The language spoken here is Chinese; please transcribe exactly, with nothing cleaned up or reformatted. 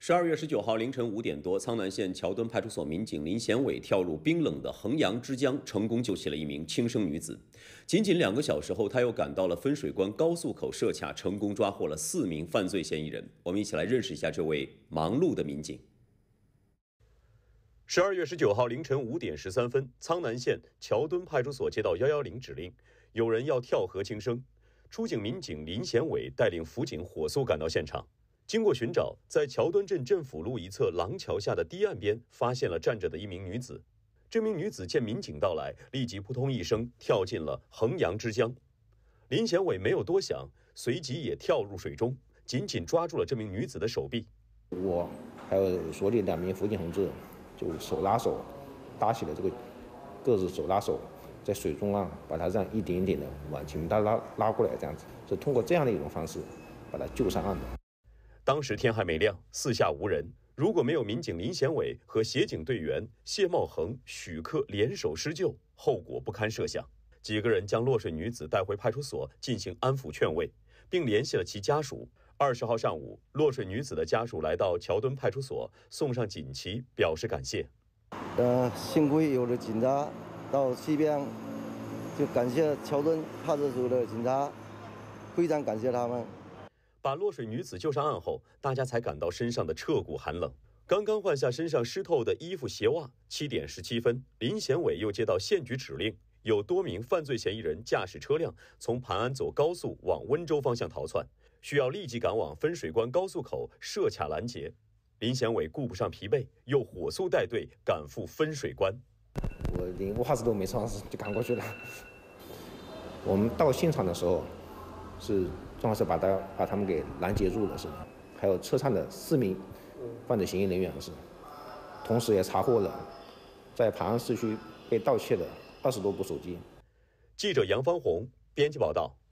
十二月十九号凌晨五点多，苍南县桥墩派出所民警林贤伟跳入冰冷的衡阳之江，成功救起了一名轻生女子。仅仅两个小时后，他又赶到了分水关高速口设卡，成功抓获了四名犯罪嫌疑人。我们一起来认识一下这位忙碌的民警。十二月十九号凌晨五点十三分，苍南县桥墩派出所接到一一零指令，有人要跳河轻生。出警民警林贤伟带领辅警火速赶到现场。经过寻找，在桥墩镇镇府路一侧廊桥下的堤岸边，发现了站着的一名女子。这名女子见民警到来，立即扑通一声跳进了衡阳之江。林贤伟没有多想，随即也跳入水中，紧紧抓住了这名女子的手臂。 我还有所里两名辅警同志，就手拉手搭起了这个各自手拉手，在水中啊，把她这样一点一点的往前面拉拉拉过来，这样子，是通过这样的一种方式把她救上岸的。 当时天还没亮，四下无人。如果没有民警林贤伟和协警队员谢茂恒、许克联手施救，后果不堪设想。几个人将落水女子带回派出所进行安抚劝慰，并联系了其家属。二十号上午，落水女子的家属来到桥墩派出所，送上锦旗，表示感谢。 呃，幸亏有了警察到西边，就感谢桥墩派出所的警察，非常感谢他们。 把落水女子救上岸后，大家才感到身上的彻骨寒冷。刚刚换下身上湿透的衣服鞋袜，七点十七分，林贤伟又接到县局指令，有多名犯罪嫌疑人驾驶车辆从盘安走高速往温州方向逃窜，需要立即赶往分水关高速口设卡拦截。林贤伟顾不上疲惫，又火速带队赶赴分水关。 我连袜子都没穿就赶过去了。我们到现场的时候，是正好是把他把他们给拦截住了，是吧？还有车上的四名犯罪嫌疑人员是，同时也查获了在盘安市区被盗窃的二十多部手机。 记者杨方红编辑报道。